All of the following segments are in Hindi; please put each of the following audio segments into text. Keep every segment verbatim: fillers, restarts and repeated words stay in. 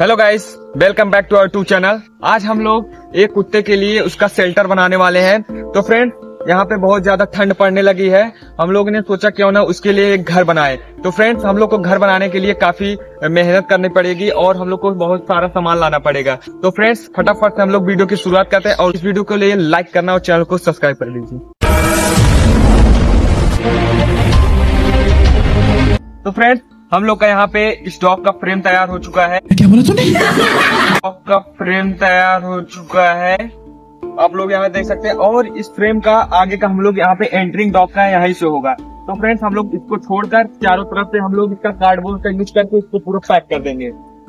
Hello guys, welcome back to our to channel. आज हम लोग एक कुत्ते के लिए उसका शेल्टर बनाने वाले हैं। तो फ्रेंड्स, यहाँ पे बहुत ज्यादा ठंड पड़ने लगी है। हम लोग ने सोचा क्यों ना उसके लिए एक घर बनाए। तो फ्रेंड्स, हम लोग को घर बनाने के लिए काफी मेहनत करनी पड़ेगी और हम लोग को बहुत सारा सामान लाना पड़ेगा। तो फ्रेंड्स, फटाफट से हम लोग वीडियो की शुरुआत करते हैं और इस वीडियो के लिए लाइक करना और चैनल को सब्सक्राइब कर लीजिए। तो फ्रेंड्स, हम लोग का यहाँ पे इस डॉग का फ्रेम तैयार हो चुका है। क्या बोला तूने? डॉग का फ्रेम तैयार हो चुका है, आप लोग यहाँ देख सकते हैं। और इस फ्रेम का आगे का हम लोग यहाँ पे एंट्रिंग डॉग का यहीं से होगा। तो फ्रेंड्स, हम लोग इसको छोड़कर चारों तरफ से हम लोग इसका कार्डबोर्ड का यूज करके इसको पूरा पैक कर देंगे।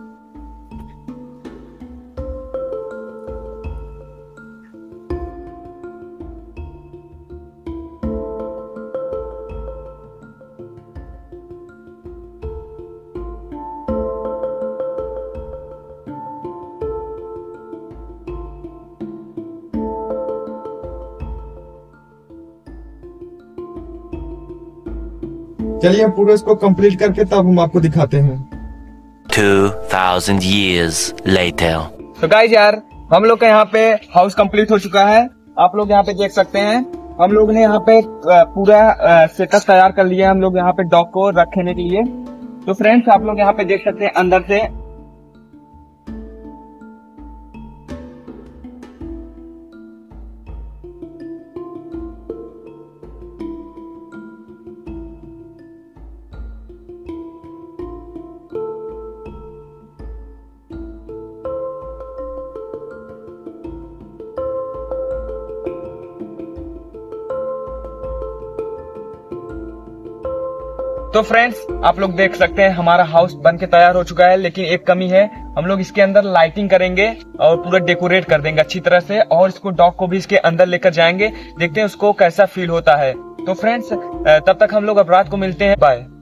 चलिए पूरा इसको कंप्लीट करके तब हम आपको दिखाते हैं। two thousand years later. तो गाइस यार, हम लोग का यहाँ पे हाउस कंप्लीट हो चुका है। आप लोग यहाँ पे देख सकते हैं, हम लोग ने यहाँ पे पूरा सेटअप तैयार कर लिया है हम लोग यहाँ पे डॉग को रखने के लिए। तो फ्रेंड्स, आप लोग यहाँ पे देख सकते हैं अंदर से तो फ्रेंड्स, आप लोग देख सकते हैं हमारा हाउस बन के तैयार हो चुका है। लेकिन एक कमी है, हम लोग इसके अंदर लाइटिंग करेंगे और पूरा डेकोरेट कर देंगे अच्छी तरह से और इसको डॉग को भी इसके अंदर लेकर जाएंगे। देखते हैं उसको कैसा फील होता है। तो फ्रेंड्स, तब तक हम लोग अब रात को मिलते हैं। बाय।